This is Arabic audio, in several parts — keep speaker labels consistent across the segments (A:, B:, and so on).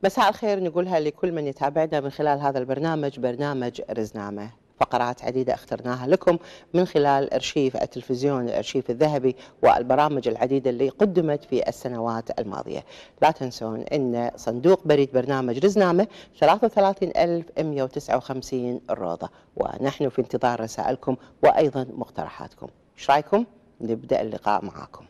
A: مساء الخير نقولها لكل من يتابعنا من خلال هذا البرنامج، برنامج رزنامة. فقرات عديدة اخترناها لكم من خلال أرشيف التلفزيون، الأرشيف الذهبي، والبرامج العديدة اللي قدمت في السنوات الماضية. لا تنسون أن صندوق بريد برنامج رزنامة 33159 الروضة، ونحن في انتظار رسائلكم وأيضا مقترحاتكم. ايش رايكم؟ نبدأ اللقاء معاكم.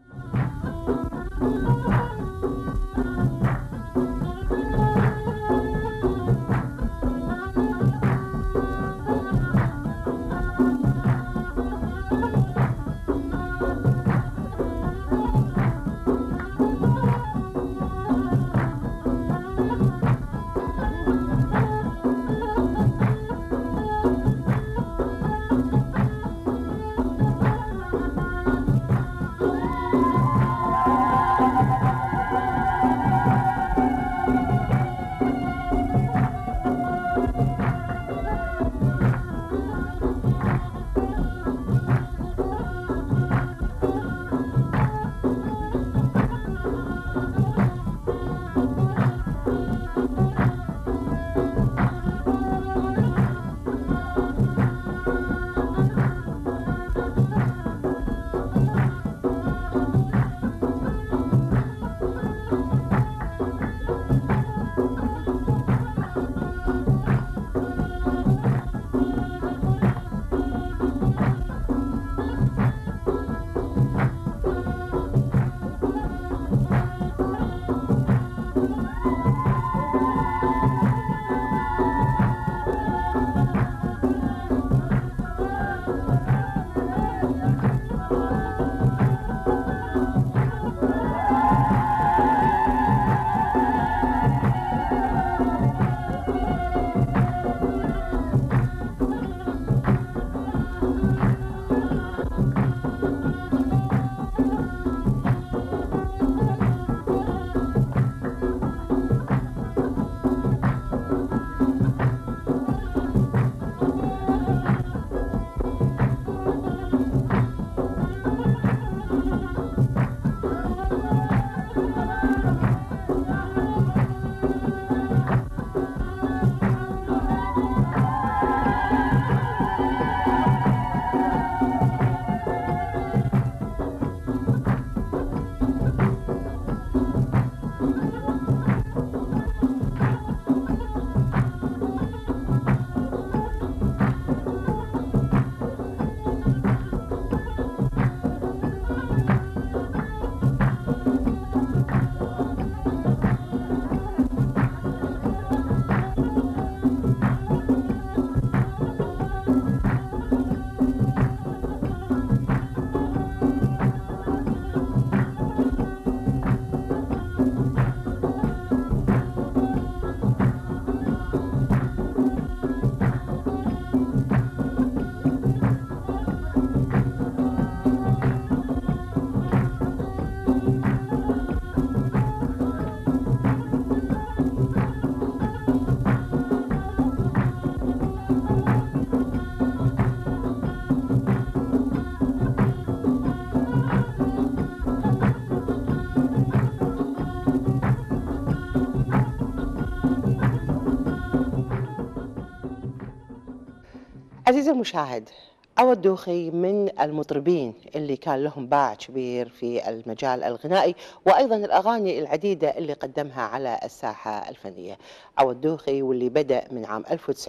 A: عزيزي المشاهد، عوض دوخي من المطربين اللي كان لهم باع كبير في المجال الغنائي، وأيضا الأغاني العديدة اللي قدمها على الساحة الفنية. عوض دوخي واللي بدأ من عام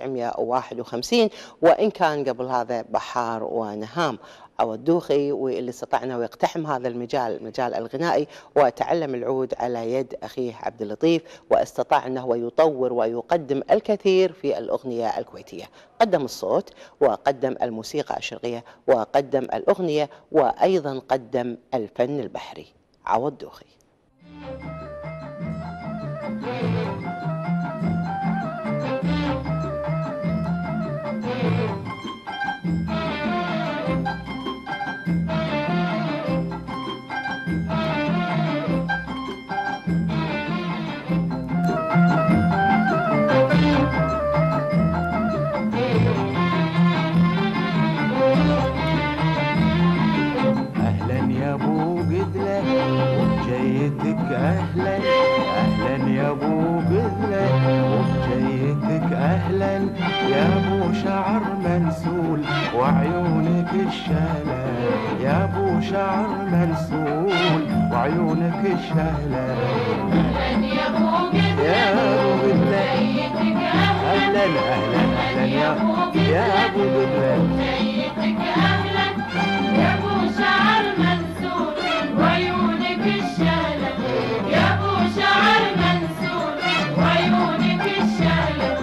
A: 1951، وإن كان قبل هذا بحار ونهام. عوض دوخي واللي استطعنا ويقتحم هذا المجال الغنائي، وتعلم العود على يد أخيه عبد اللطيف، واستطاع أنه يطور ويقدم الكثير في الأغنية الكويتية. قدم الصوت، وقدم الموسيقى الشرقية، وقدم الأغنية، وأيضا قدم الفن البحري. عوض دوخي.
B: أهلا أهلا يا أبو أهلا يا أبو شعر منسول وعيونك الشهلة، يا أبو شعر منسول وعيونك الشهلة.
C: أهلا يا أبو قدلة،
B: يا أبو قدلة
C: جيتك أهلا
B: أهلا أهلا
C: يا أبو
B: يا أبو
C: قدلة،
B: قدلة.
C: جيتك أهلا يا أبو شعر منسول وعيونك الشهلة، يا أبو شعر منسول وعيونك الشهلة.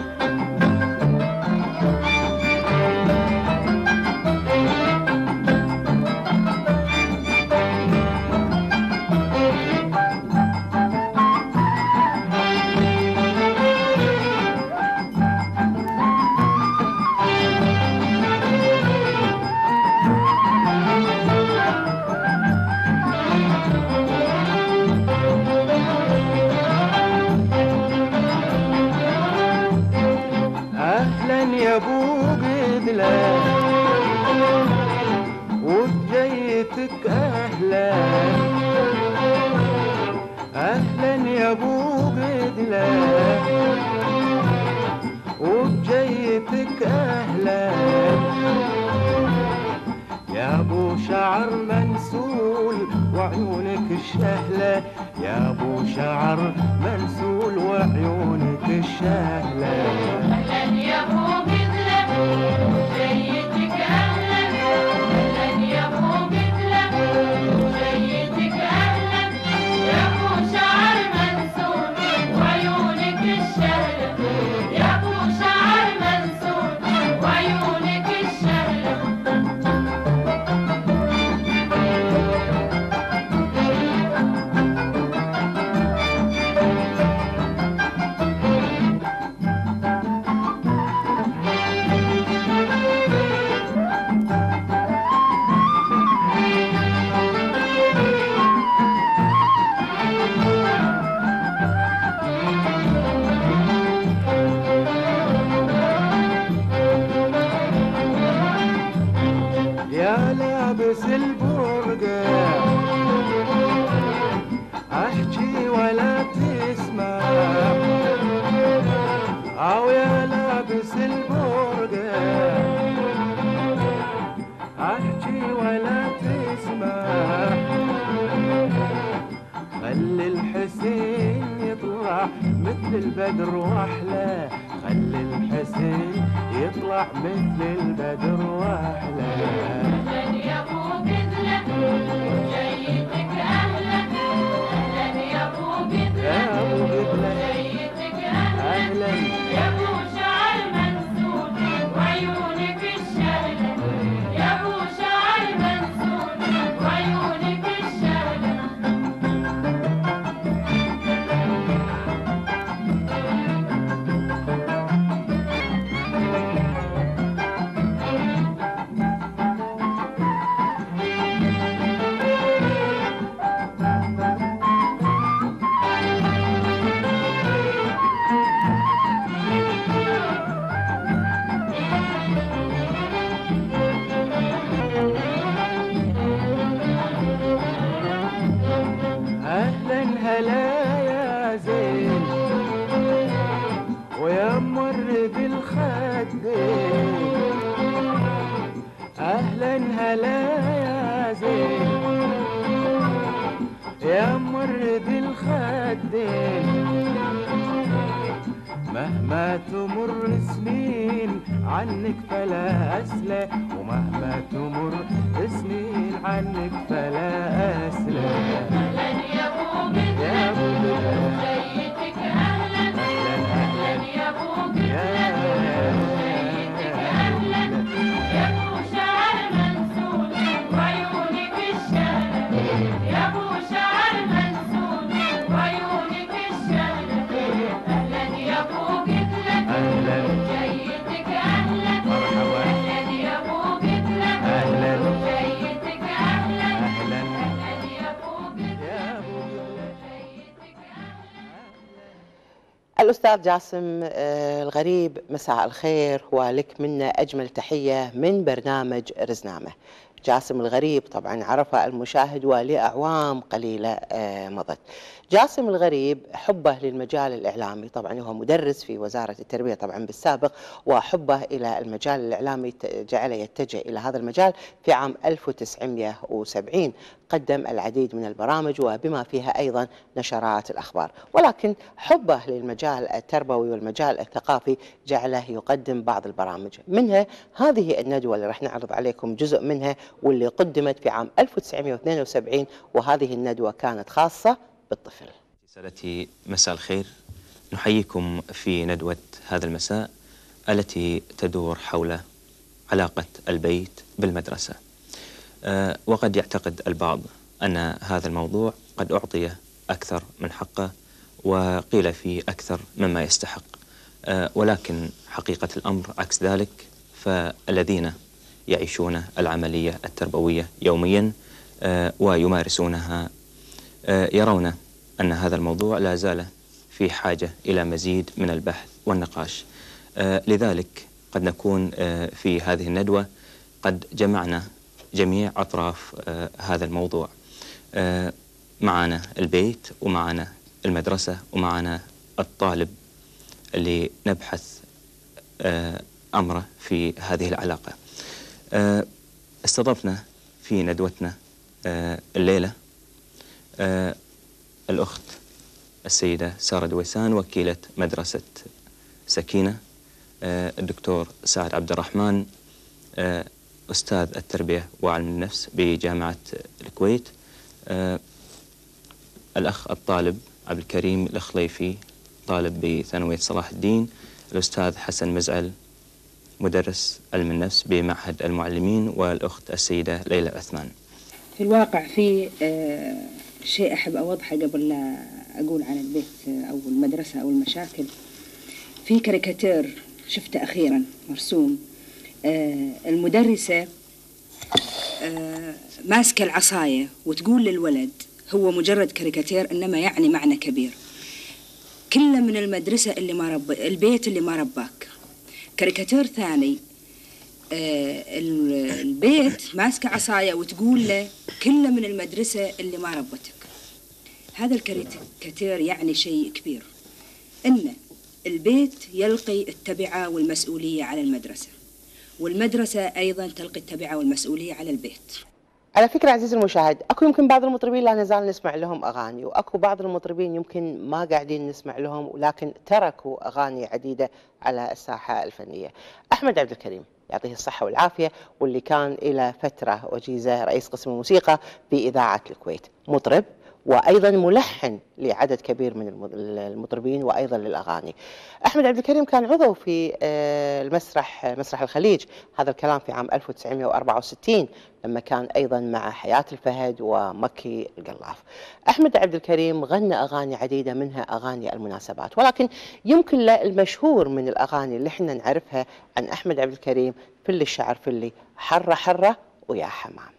B: أهلا يا أبو قدلة وبجيتك أهلا، أهلا يا أبو قدلة وبجيتك أهلا، يا أبو شعر منسول وعيونك الشهلة، يا أبو شعر منسول وعيونك الشهلة.
C: أهلا يا أبو قدلة، جيتك أهلا أهلا يا أبو قدلة، جيتك أهلا يا أبو شعر منسول وعيونك الشهلة، يا أبو شعر منسول وعيونك الشهلة.
B: يا لابس البرقع احكي ولا تسمع، او يا لابس البرقع احكي ولا تسمع، خلي الحسين يطلع مثل البدر واحلى، خلي الحسين يطلع مثل البدر واحلى.
C: أهلا يا أبو قدلة، جيتك أهلا أهلا يا أبو قدلة،
B: يا أبو قدلة
C: جيتك أهلا
B: أهلا
C: يا أبو شعر منسول وعيونك الشهلة، يا أبو شعر منسول وعيونك الشهلة.
B: أهلا هلا يا زين ويا مورد الخدين، أهلا هلا يا زين يا مورد الخدين، مهما تمر سنين عنك فلا أسلى، ومهما تمر سنين عنك فلا أسلى.
C: أهلا يا أبو
B: يا
C: قدلة،
B: أبو قدلة
C: جيتك أهلا
B: أهلا
C: أهلا
B: أهلا
C: يا أبو
B: يا
C: قدلة، جيتك أهلا يا أبو شعر منسول وعيونك الشهلة، يا أبو شعر منسول وعيونك الشهلة. أهلا يا أبو قدلة،
B: أهلا
C: جيتك أهلا
B: مرحبا
C: أهلا يا أبو قدلة،
B: أهلا
C: جيتك أهلا
B: أهلا
C: أهلا يا أبو قدلة،
B: يا أبو قدلة.
C: جيتك أهلا.
A: الأستاذ جاسم الغريب، مساء الخير ولك منا أجمل تحية من برنامج رزنامة. جاسم الغريب طبعا عرفه المشاهد ولأعوام قليلة مضت. جاسم الغريب حبه للمجال الإعلامي، طبعا هو مدرس في وزارة التربية طبعا بالسابق، وحبه إلى المجال الإعلامي جعله يتجه إلى هذا المجال في عام 1970. قدم العديد من البرامج وبما فيها أيضا نشرات الأخبار، ولكن حبه للمجال التربوي والمجال الثقافي جعله يقدم بعض البرامج، منها هذه الندوة اللي راح نعرض عليكم جزء منها واللي قدمت في عام 1972، وهذه الندوة كانت خاصة بالطفل.
D: سادتي مساء الخير، نحييكم في ندوة هذا المساء التي تدور حول علاقة البيت بالمدرسة. وقد يعتقد البعض أن هذا الموضوع قد أعطي أكثر من حقه وقيل فيه أكثر مما يستحق، ولكن حقيقة الأمر عكس ذلك. فالذين يعيشون العملية التربوية يوميا ويمارسونها يرون أن هذا الموضوع لا زال في حاجة إلى مزيد من البحث والنقاش. لذلك قد نكون في هذه الندوة قد جمعنا جميع أطراف هذا الموضوع. معنا البيت ومعنا المدرسة ومعنا الطالب اللي نبحث أمره في هذه العلاقة. استضفنا في ندوتنا الليلة الأخت السيدة سارة دويسان وكيلة مدرسة سكينة، الدكتور سعد عبد الرحمن أستاذ التربية وعلم النفس بجامعة الكويت، الأخ الطالب عبد الكريم الخليفي طالب بثانوية صلاح الدين، الأستاذ حسن مزعل مدرس علم النفس بمعهد المعلمين، والأخت السيدة ليلى عثمان.
E: في الواقع في شيء أحب أوضحه قبل لا أقول عن البيت أو المدرسة أو المشاكل. في كاريكاتير شفته أخيرا مرسوم، المدرسة ماسكة العصاية وتقول للولد، هو مجرد كاريكاتير إنما يعني معنى كبير. كله من المدرسة اللي ما البيت اللي ما رباك. كاريكاتير ثاني، البيت ماسكة عصاية وتقول له كله من المدرسة اللي ما ربتك. هذا الكاريكاتير يعني شيء كبير، إن البيت يلقي التبعة والمسؤولية على المدرسة، والمدرسة أيضا تلقي التبعة والمسؤولية على البيت.
A: على فكرة عزيزي المشاهد، أكو يمكن بعض المطربين لا نزال نسمع لهم أغاني، وأكو بعض المطربين يمكن ما قاعدين نسمع لهم ولكن تركوا أغاني عديدة على الساحة الفنية. أحمد عبد الكريم يعطيه الصحة والعافية، واللي كان إلى فترة وجيزة رئيس قسم الموسيقى في إذاعة الكويت، مطرب وأيضا ملحن لعدد كبير من المطربين وأيضا للأغاني. أحمد عبد الكريم كان عضو في مسرح الخليج، هذا الكلام في عام 1964 لما كان أيضا مع حياة الفهد ومكي القلاف. أحمد عبد الكريم غنى أغاني عديدة منها أغاني المناسبات، ولكن يمكن المشهور من الأغاني اللي احنا نعرفها عن أحمد عبد الكريم فل الشعر فلي حرة حرة ويا حمام.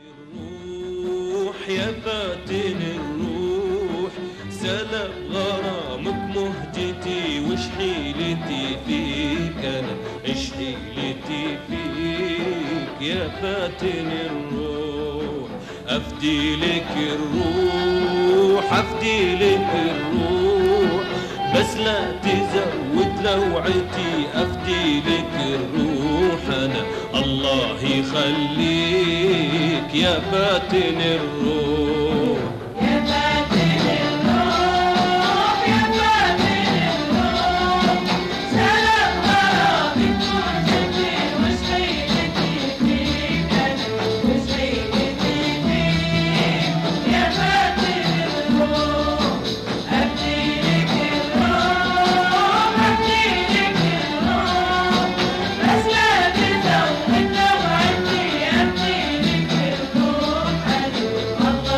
F: يا فاتن الروح سلام غرامك مهجتي، وش حيلتي فيك انا، ايش حيلتي فيك يا فاتن الروح. افدي لك الروح افدي لك الروح، بس لا تزود لوعتي، افدي لك الروح انا الله يخليك يا فاتن الروح.
C: يا فاتن الروح يا فاتن الروح، سلام غرامك مهجتي، وش حيلتي فيك أنا، وش حيلتي فيك يا فاتن الروح. أفدي لك الروح أفدي لك الروح، بس لا تزود لوعتي، أفدي لك الروح أنا الله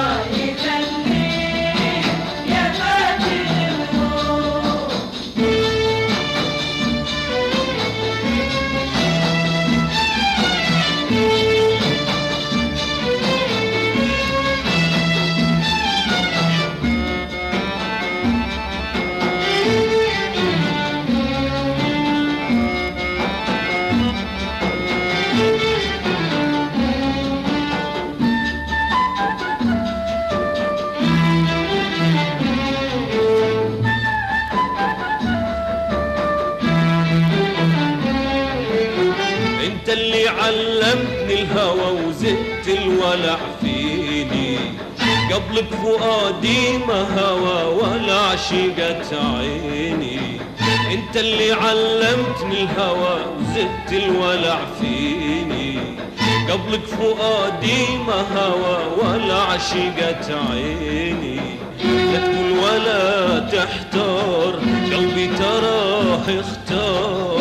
F: اللي علمتني الهوى وزدت الولع فيني، قبلك فؤادي ما هوى ولا عشقت عيني. انت اللي علمتني الهوى وزدت الولع فيني، قبلك فؤادي ما هوى ولا عشقت عيني. لا تقول ولا تحتار قلبي تراه اختار،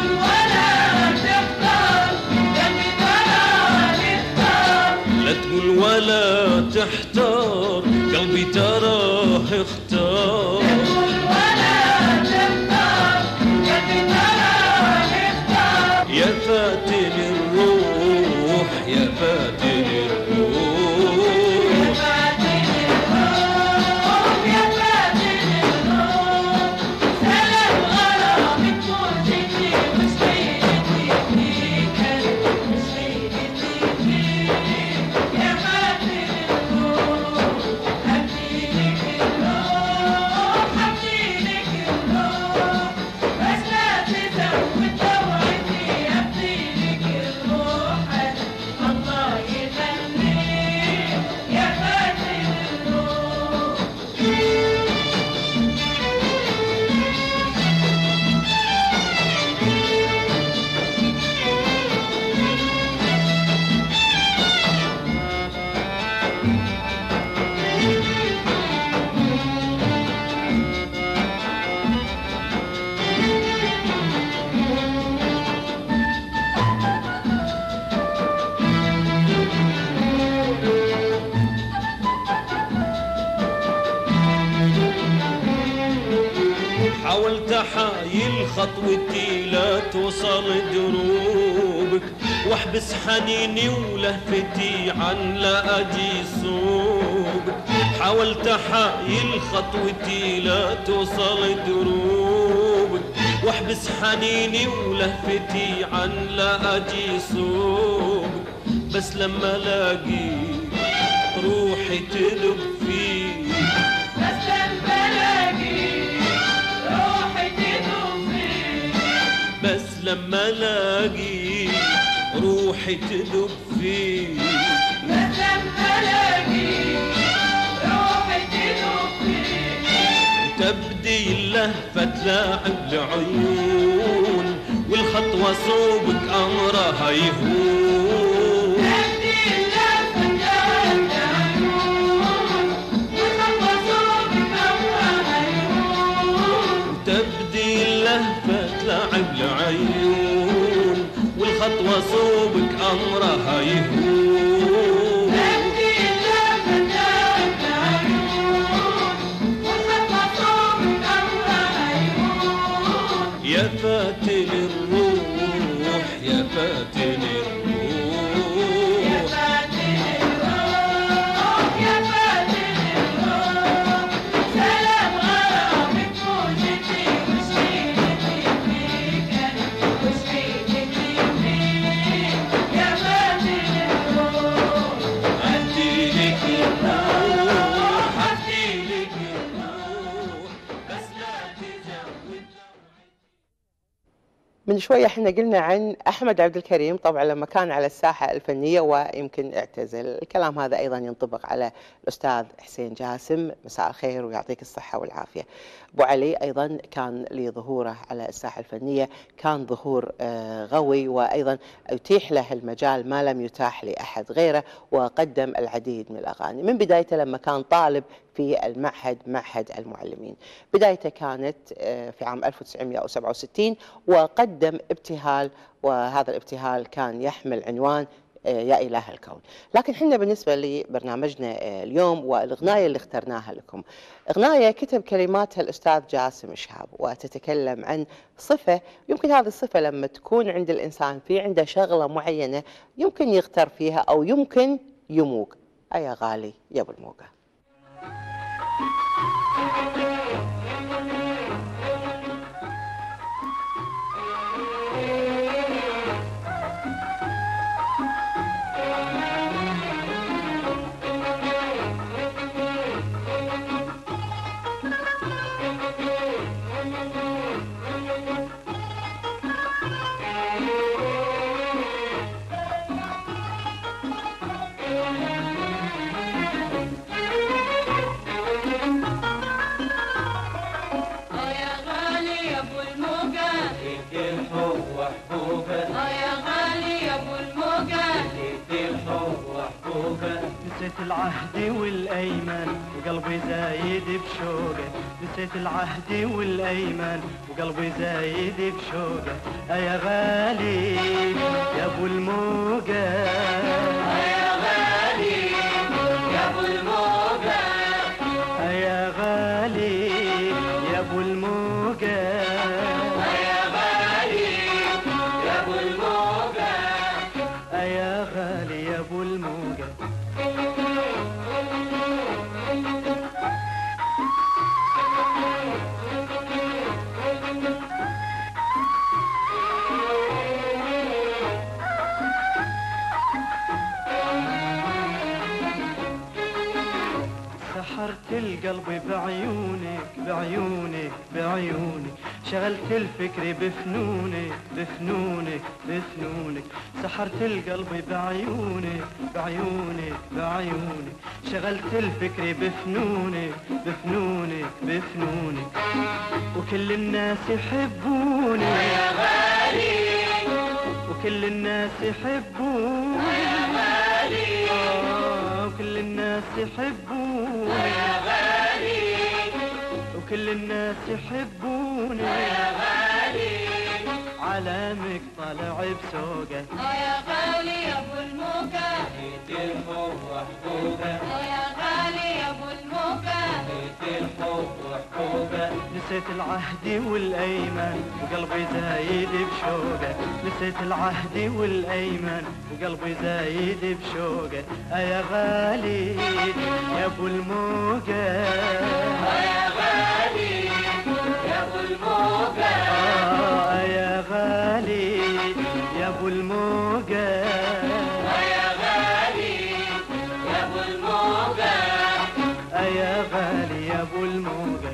F: لا تقول ولا تحتار قلبي تراه اختار. يا فاتن الروح يا فاتن الروح،
C: يا فاتن الروح، سلام غرامك موجتي وسعيدتي فيك، وسعيدتي فيك. يا فاتن الروح هديلك الروح، هديلك الروح، بس لا تزود توعدي، هديلك الروح الله يخليك. يا فاتن الروح
F: حاولت احايل خطوتي لا توصل دروبك، واحبس حنيني ولهفتي عن لا اجي صوبك. حاولت احايل خطوتي لا توصل دروبك، واحبس حنيني ولهفتي عن لا اجي صوبك. بس لما الاقي روحي تلب فيك،
C: بس لما الاقي روحي تدوب فيك،
F: بس لما الاقي روحي تذوب فيك.
C: بس لما الاقي روحي تدوب فيك.
F: تبدي اللهفة تلاعب العيون، والخطوة صوبك أمرها يهون.
C: تبدي اللهفة تلاعب العيون، والخطوة صوبك أمرها يهون.
F: تبدي اللهفة تلاعب العيون، والخطوة صوبك أمرها يهون.
C: تبدي اللهفة تلاعب العيون، والخطوة صوبك أمرها يهون.
F: يا فاتن الروح يا فاتن الروح،
C: يا فاتن الروح يا فاتن الروح، سلام غرامك موجتي وسعيدتي فيك، وسعيدتي فيك. يا فاتن الروح
F: هديلك الروح هديلك الروح، بس لا تزود.
A: من شوية احنا قلنا عن أحمد عبد الكريم، طبعا لما كان على الساحة الفنية ويمكن اعتزل. الكلام هذا أيضا ينطبق على الأستاذ حسين جاسم، مساء الخير ويعطيك الصحة والعافية. أبو علي أيضا كان لظهوره على الساحة الفنية كان ظهور غوي، وأيضا يتيح له المجال ما لم يتاح لأحد غيره، وقدم العديد من الأغاني من بدايته لما كان طالب في المعهد، معهد المعلمين. بدايته كانت في عام 1967 وقدم ابتهال، وهذا الابتهال كان يحمل عنوان يا إله الكون. لكن حنا بالنسبة لبرنامجنا اليوم والأغنية اللي اخترناها لكم، أغنية كتب كلماتها الأستاذ جاسم شهاب، وتتكلم عن صفة يمكن هذه الصفة لما تكون عند الإنسان في عنده شغلة معينة يمكن يغتر فيها أو يمكن يموق. يا غالي يا أبو الموقة.
B: والايمان وقلبي زايد بشوقه، نسيت العهد والايمان وقلبي زايد بشوقه. يا غالي يا ابو الموقه،
C: يا غالي يا ابو الموقه،
B: يا غالي يا ابو الموقه،
C: يا غالي يا ابو الموقه،
B: يا غالي يا ابو الموقه. سحرت القلب بعيونك بعيونك بعيونك، شغلت الفكر بفنونك بفنونك بفنونك. سحرت القلب بعيونك بعيونك بعيونك، شغلت الفكر بفنونك بفنونك بفنونك. وكل الناس يحبوني
C: يا غالي
B: وكل الناس يحبوني
C: يا غالي
B: وكل الناس يحبوني
C: يا غالي
B: وكل الناس يحبوني
C: يا غالي،
B: علامك طالع بسوقه.
C: يا غالي يا ابو الموقه،
F: بيت الحب وحبوبة،
C: يا غالي يا ابو الموقه،
F: بيت الحب وحبوبة،
B: نسيت العهد والايمان وقلبي زايد بشوقه، نسيت العهد والايمان وقلبي زايد بشوقه. يا غالي يا ابو الموقه،
C: يا غالي يا ابو الموقه،
B: يا غالي يا ابو الموقه،
C: يا غالي يا ابو الموقه،
B: يا غالي يا ابو الموقه.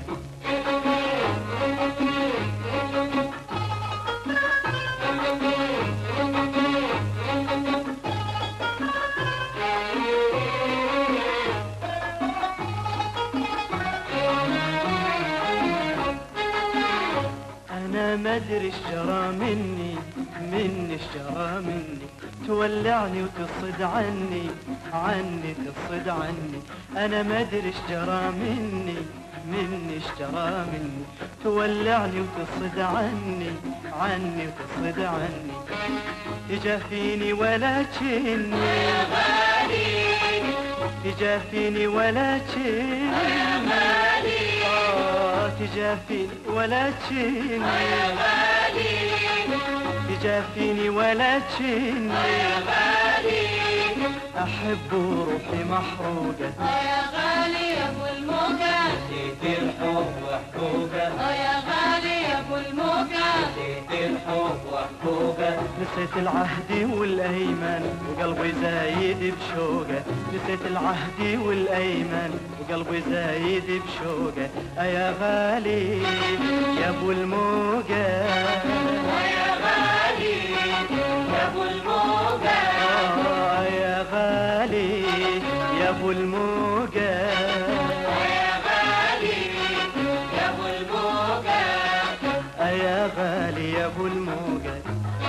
B: انا ما ادري ايش جرى مني ايش جرى مني، تولعني وتصد عني تصد عني. انا ما ادري ايش جرى مني ايش جرى مني، تولعني وتصد عني وتصد عني. يجافيني ولكني
C: يا غالي
B: يجافيني ولكني
C: يا غالي
B: تجافيني ولكني
C: يا غالي
B: تجافيني ولكني
C: يا غالي،
B: أحب روحي محروقة.
C: يا غالي يا ابو الموقه،
F: بيت الحب وحبوبة،
C: يا غالي يا ابو الموقه،
F: بيت الحب وحبوبة،
B: نسيت العهد والايمان وقلبي زايد بشوقه، نسيت العهد والايمان وقلبي زايد بشوقه. يا غالي يا ابو الموقه،
C: يا غالي يا ابو الموقه،
B: يا غالي يا ابو الموقه،
C: يا غالي يا ابو الموقه،
B: يا غالي يا ابو الموقه.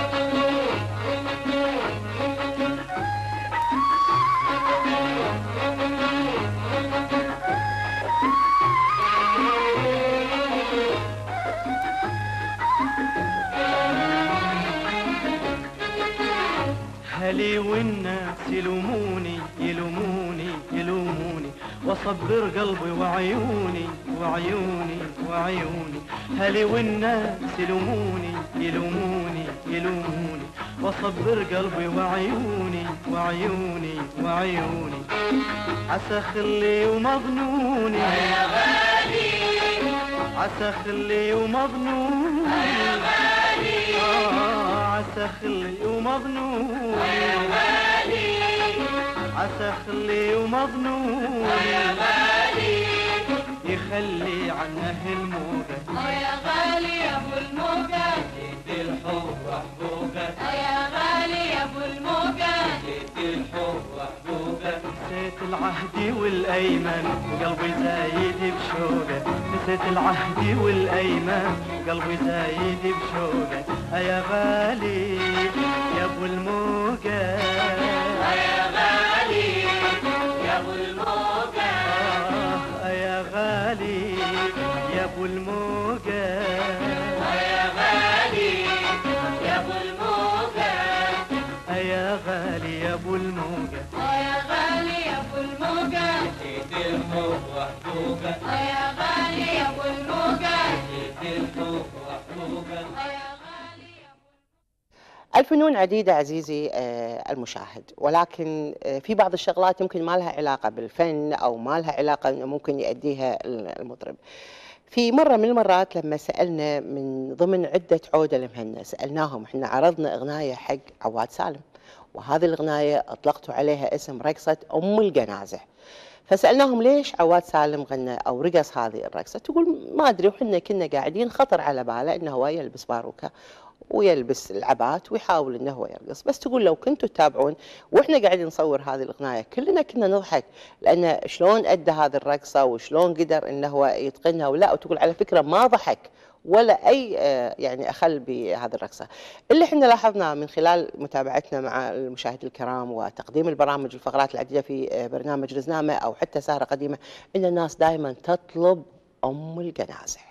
B: هلي والناس يلوموني يلوموني يلوموني، واصبر قلبي وعيوني وعيوني وعيوني. هلي والناس يلوموني يلوموني يلوموني، واصبر قلبي وعيوني وعيوني وعيوني. عسى خلي ومظنوني
C: يا غالي
B: عسى خلي ومظنوني
C: يا غالي
B: عسى خلي ومظنوني
C: يا غالي
B: عسى خلي ومظنوني
C: يا غالي
B: يخلي عنه الموجة.
C: يا غالي يا ابو الموجة،
F: بيت الحب وحبوبة،
C: يا غالي يا ابو الموجة،
F: بيت الحب وحبوبة،
B: نسيت العهد والايمان وقلبي زايد بشوقه، نسيت العهد والايمان وقلبي زايد بشوقه. يا غالي يا ابو الموجه،
C: يا غالي يا ابو الموجة،
B: غالي يا ابو الموجة
C: يا غالي يا ابو الموجة
B: يا غالي يا ابو الموجة
C: يا غالي يا ابو الموجة
F: نسيت الحب وحبوبة
C: يا غالي يا ابو الموجة
F: نسيت الحب وحبوبة
C: يا غالي يا ابو
A: الفنون عديدة عزيزي المشاهد، ولكن في بعض الشغلات يمكن ما لها علاقة بالفن أو ما لها علاقة إنه ممكن يؤديها المطرب. في مرة من المرات لما سألنا من ضمن عدة عودة لمهنة، سألناهم احنا عرضنا إغنية حق عواد سالم، وهذه الإغنية أطلقتوا عليها اسم رقصة أم الجنازة. فسألناهم ليش عواد سالم غنى أو رقص هذه الرقصة؟ تقول ما أدري، وحنا كنا قاعدين خطر على باله إنه هو يلبس باروكة ويلبس العبات ويحاول انه هو يرقص، بس تقول لو كنتوا تتابعون واحنا قاعدين نصور هذه الاغنيه كلنا كنا نضحك، لان شلون ادى هذه الرقصه وشلون قدر انه هو يتقنها ولا، وتقول على فكره ما ضحك ولا اي يعني اخل بهذه الرقصه. اللي احنا لاحظناه من خلال متابعتنا مع المشاهدين الكرام وتقديم البرامج الفقرات العديده في برنامج رزنامه او حتى سهره قديمه، ان الناس دائما تطلب ام الجنازه.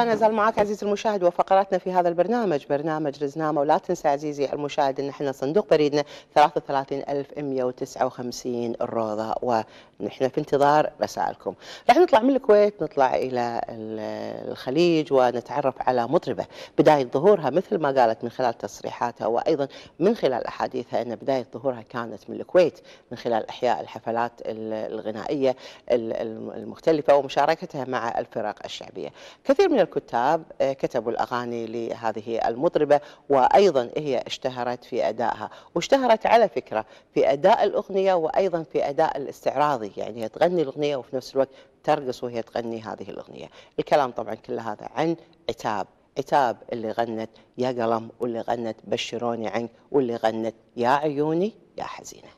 A: لا نزال معك عزيزي المشاهد وفقراتنا في هذا البرنامج، برنامج رزنامة. ولا تنسى عزيزي المشاهد ان احنا صندوق بريدنا 33159 الروضة، ونحن في انتظار رسائلكم. رح نطلع من الكويت، نطلع الى الخليج ونتعرف على مطربة بداية ظهورها مثل ما قالت من خلال تصريحاتها وايضا من خلال احاديثها ان بداية ظهورها كانت من الكويت من خلال احياء الحفلات الغنائية المختلفة ومشاركتها مع الفرق الشعبية. كثير من الكتاب كتبوا الأغاني لهذه المطربة، وأيضا هي اشتهرت في أدائها، واشتهرت على فكرة في أداء الأغنية وأيضا في أداء الاستعراضي، يعني هي تغني الأغنية وفي نفس الوقت ترقص وهي تغني هذه الأغنية. الكلام طبعا كل هذا عن عتاب اللي غنت يا قلم، واللي غنت بشروني عنك، واللي غنت يا عيوني يا حزينة.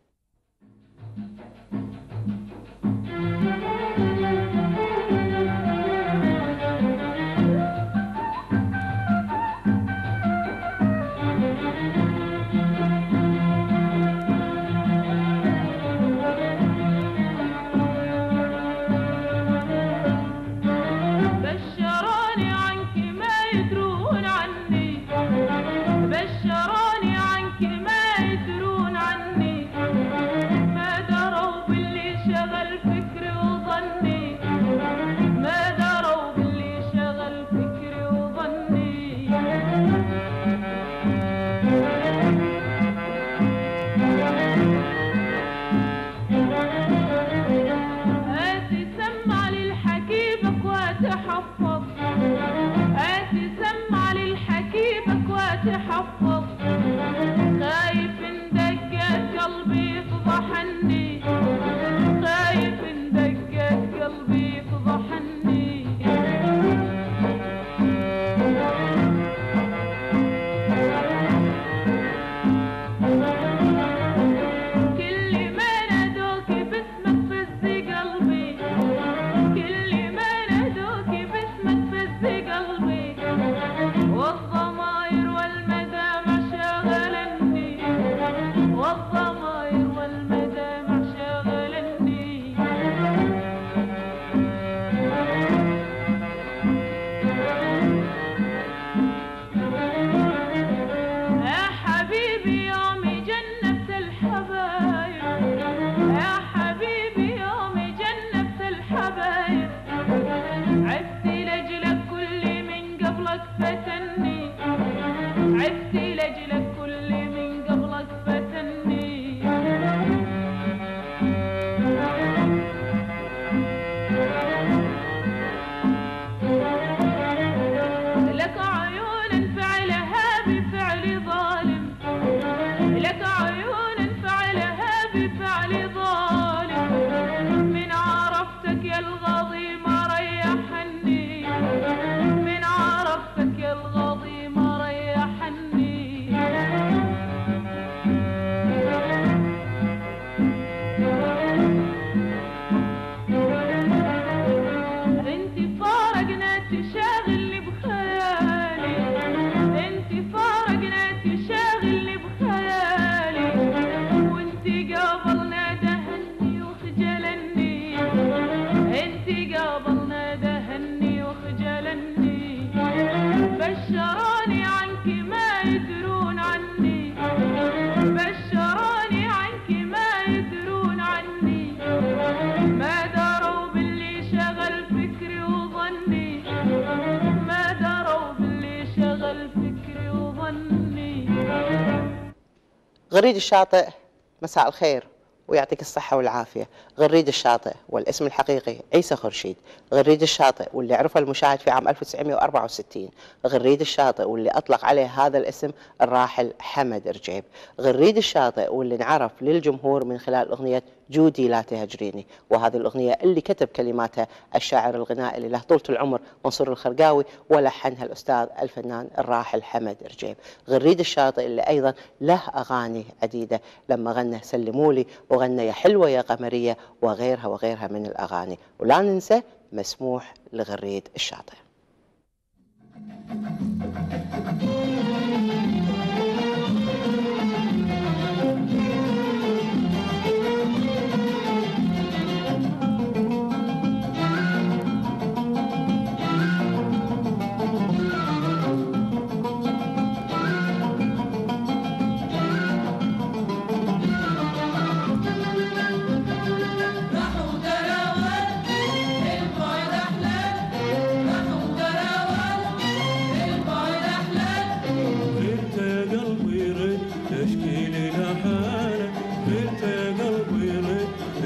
A: غريد الشاطئ، مساء الخير ويعطيك الصحة والعافية. غريد الشاطئ والاسم الحقيقي عيسى خورشيد. غريد الشاطئ واللي عرفه المشاهد في عام 1964. غريد الشاطئ واللي أطلق عليه هذا الاسم الراحل حمد رجيب. غريد الشاطئ واللي انعرف للجمهور من خلال أغنية جودي لا تهجريني، وهذه الأغنية اللي كتب كلماتها الشاعر الغنائي اللي له طولة العمر منصور الخرقاوي، ولحنها الأستاذ الفنان الراحل حمد رجيب. غريد الشاطئ اللي أيضا له أغاني عديدة، لما غنى سلمولي وغنى يا حلوة يا قمرية وغيرها من الأغاني. ولا ننسى مسموح لغريد الشاطئ.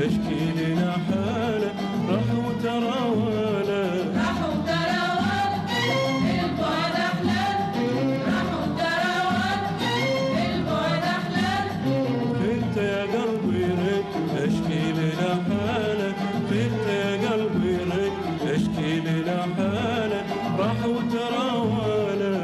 G: اشكي لنا حاله راح وتراواله
C: راح وتراوان البعد أحلام راح وتراوان البعد أحلام
G: انت يا قلبي رد اشكي لنا حاله انت يا قلبي رد اشكي لنا حاله راح وتراواله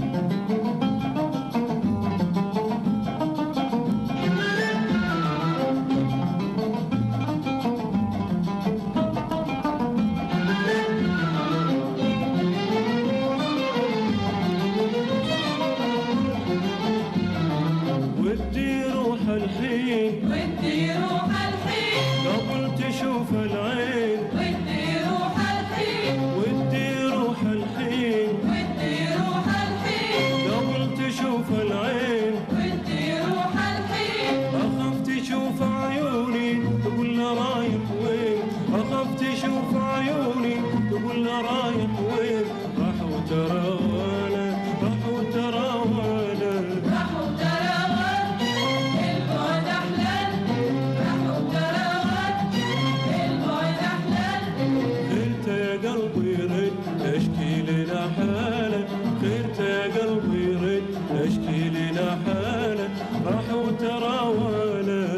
G: ودي روح الحين
C: ودي روح الحين
G: قبل تشوف العين
C: ودي روح الحين
G: ودي روح الحين
C: ودي روح الحين
G: قبل تشوف العين
C: ودي روح الحين
G: أخاف تشوف عيوني تقول له رايح وين أخاف تشوف عيوني تقول له رايح وين راح وتراواله راح وتراواله
C: راح وتراوان البعد أحلام راح وتراوان البعد أحلام
G: خيرت يا قلبي رد اشكي لنا حاله خيرت يا قلبي رد اشكي لنا حاله راح وتراواله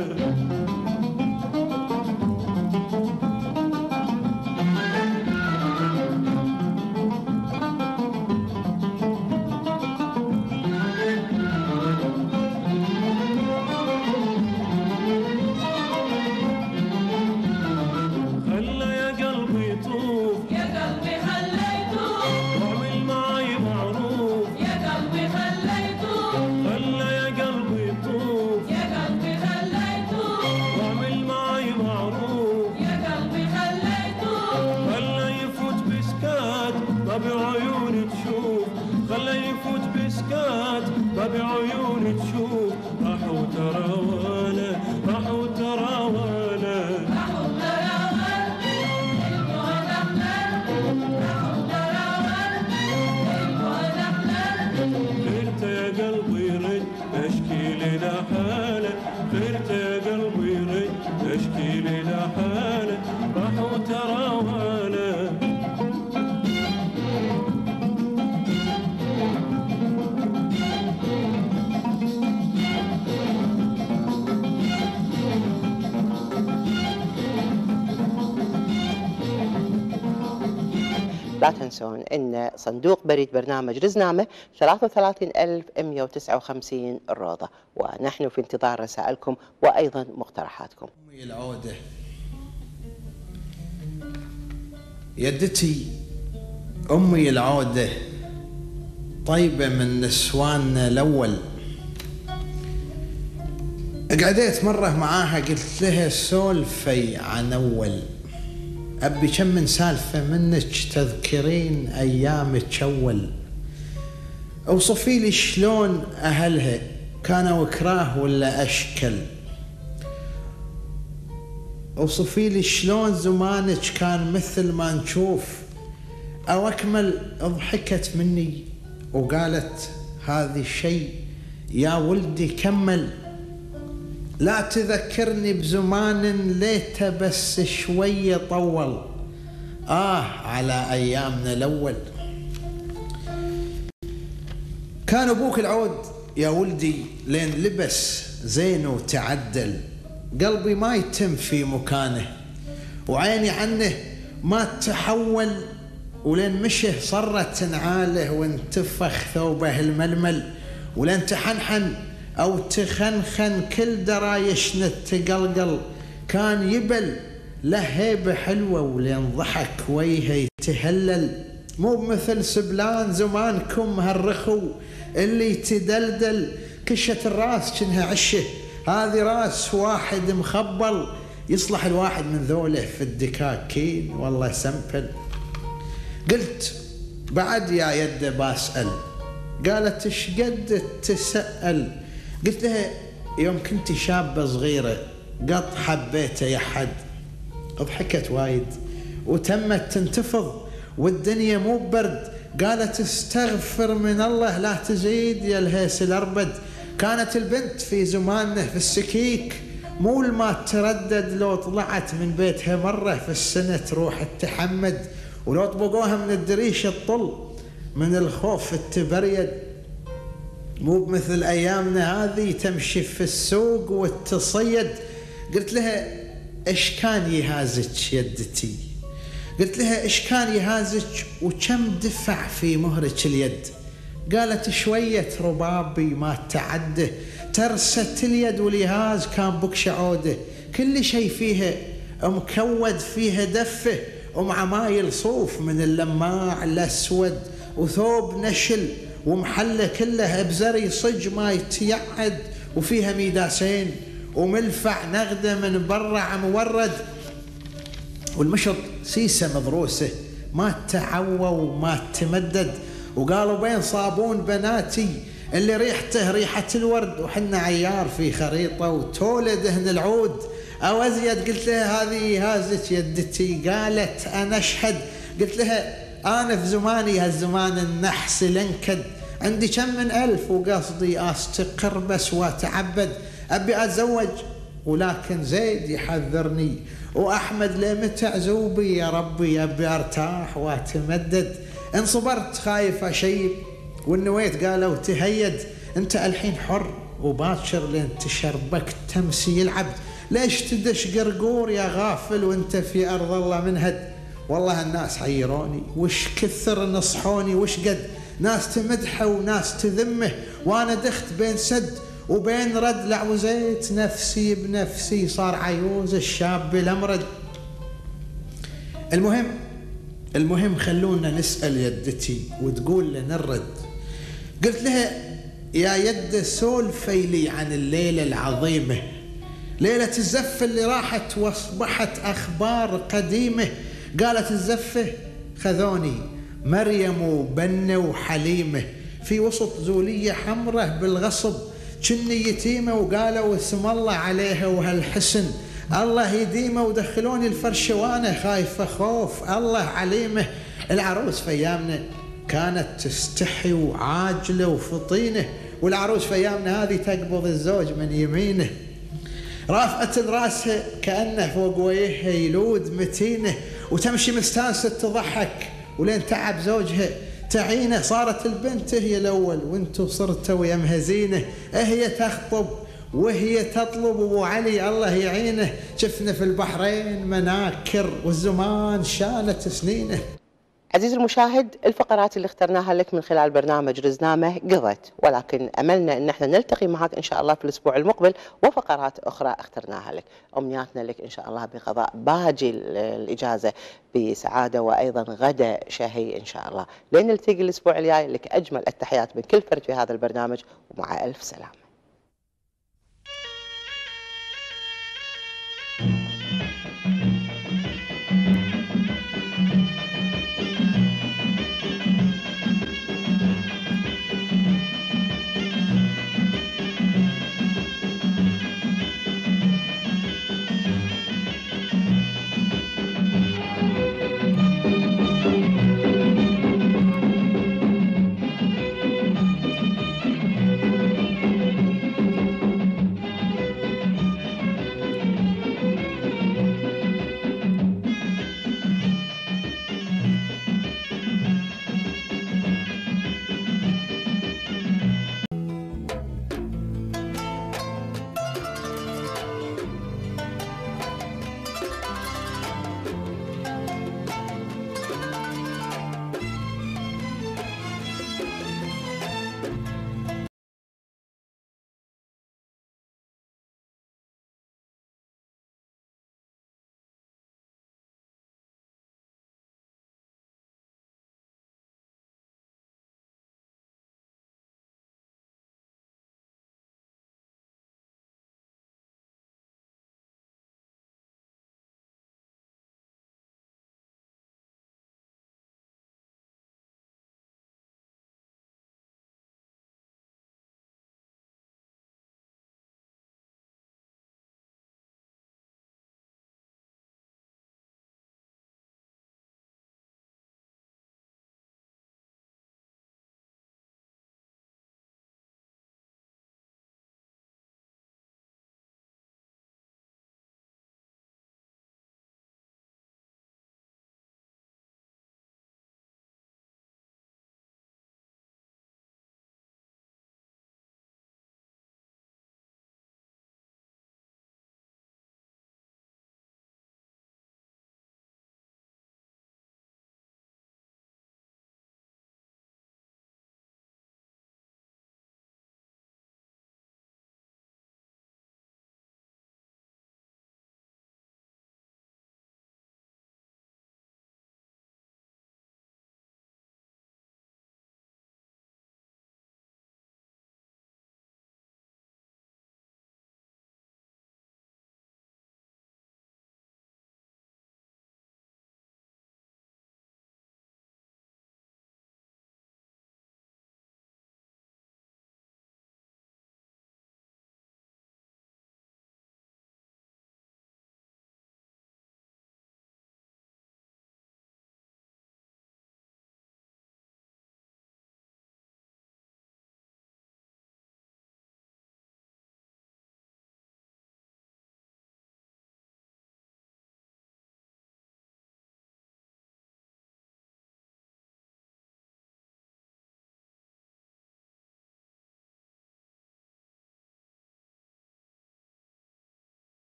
G: خلى يا قلبي يطوف
C: يا قلبي خليته
G: واعمل معي معروف
C: يا قلبي خليته
G: خلى يا قلبي يطوف
C: يا قلبي خليته
G: واعمل معي معروف
C: يا قلبي خليته
G: خلى يفوت بسكات باب عيوني تشوف خلى يفوت بسكات باب عيوني تشوف راح وتراواله راح وتراواله
C: راح وتراوان البعد أحلام راح وتراوان البعد أحلام
G: خيرت يا قلبي رد اشكي لنا حاله خيرت يا قلبي رد اشكي لنا حاله راح وتراواله
A: لا تنسون أن صندوق بريد برنامج رزنامة 33159 الروضة، ونحن في انتظار رسائلكم وأيضا مقترحاتكم.
H: أمي العودة يدتي أمي العودة طيبة من نسواننا الأول. قعدت مرة معاها قلت لها سولفي عن أول، أبي كم من سالفة منك تذكرين أيامك أول. اوصفي لي شلون أهلها كانوا كراه ولا أشكل. اوصفي لي شلون زمانك كان مثل ما نشوف. أو أكمل ضحكت مني وقالت هذا الشيء يا ولدي كمل، لا تذكرني بزمان ليته بس شوية طول. على أيامنا الأول. كان أبوك العود يا ولدي لين لبس زين وتعدل، قلبي ما يتم في مكانه وعيني عنه ما تحول، ولين مشه صرت نعاله وانتفخ ثوبه الململ، ولين تحنحن أو تخنخن كل درايشنا تقلقل. كان يبل له هيبة حلوة ولين ضحك وجهه يتهلل، مو بمثل سبلان زمانكم هالرخو اللي تدلدل. كشة الراس كنها عشه، هذه راس واحد مخبل، يصلح الواحد من ذوله في الدكاكين والله سمبل. قلت بعد يا يده بسأل، قالت ايش قد تسأل. قلت لها يوم كنت شابة صغيرة قط حبيته يا حد. ضحكت وايد وتمت تنتفض والدنيا مو برد. قالت استغفر من الله لا تزيد يا الهيس الأربد. كانت البنت في زماننا في السكيك مو ما تردد لو طلعت من بيتها مرة في السنة تروح تحمد، ولو طبقوها من الدريش الطل من الخوف تبريد. مو بمثل أيامنا هذه تمشي في السوق وتصيد. قلت لها إيش كان يهازك يدتي؟ قلت لها إيش كان يهازك وكم دفع في مهرك اليد؟ قالت شوية ربابي ما تعده، ترست اليد واليهاز كان بكش عوده، كل شيء فيها مكود فيها دفه، ومعمايل صوف من اللماع الأسود، وثوب نشل ومحله كله بزري صج ما يتيعد، وفيها ميداسين وملفع نغده من برع مورد، والمشط سيسه مضروسه ما تعوى وما تمدد. وقالوا بين صابون بناتي اللي ريحته ريحة الورد، وحنا عيار في خريطة وتولد دهن العود أو أزيد. قلت لها هذه هازت يدتي؟ قالت أنا أشهد. قلت لها أنا في زماني هالزمان النحس لنكد، عندي كم من 1000 وقصدي أستقر بس وأتعبد، أبي أتزوج ولكن زيد يحذرني، وأحمد لمتى عزوبي يا ربي أبي أرتاح وأتمدد. إن صبرت خايف أشيب والنويت قالوا تهيد، أنت الحين حر وباكر لين تشربك تمسي العبد، ليش تدش قرقور يا غافل وانت في أرض الله منهد؟ والله الناس حيروني وش كثر نصحوني، وش قد ناس تمدحه وناس تذمه، وانا دخت بين سد وبين رد لعوزيت نفسي بنفسي، صار عيوز الشاب الأمرد. المهم خلونا نسأل يدتي وتقول لنا الرد. قلت لها يا يد سولفي لي عن الليلة العظيمة، ليلة الزفة اللي راحت واصبحت أخبار قديمة. قالت الزفة خذوني مريم وبنة وحليمة في وسط زولية حمرة بالغصب، كني يتيمة وقالوا اسم الله عليها وهالحسن الله يديمه، ودخلوني الفرشوانة خايفة خوف الله عليمه. العروس في ايامنا كانت تستحي وعاجلة وفطينة، والعروس في ايامنا هذه تقبض الزوج من يمينه، رافعة راسها كأنه فوق وجهها يلود متينه، وتمشي مستانسة تضحك ولين تعب زوجها تعينه. صارت البنت هي الأول وانتو صرتوا يا مهزينه، هي تخطب وهي تطلب ابو علي الله يعينه، شفنا في البحرين مناكر والزمان شانت سنينه.
A: عزيزي المشاهد، الفقرات اللي اخترناها لك من خلال برنامج رزنامه قضت، ولكن املنا ان احنا نلتقي معك ان شاء الله في الاسبوع المقبل وفقرات اخرى اخترناها لك. امنياتنا لك ان شاء الله بقضاء باقي الاجازه بسعاده وايضا غدا شهي ان شاء الله. لين نلتقي الاسبوع الجاي، لك اجمل التحيات من كل فرد في هذا البرنامج، ومع الف سلامه.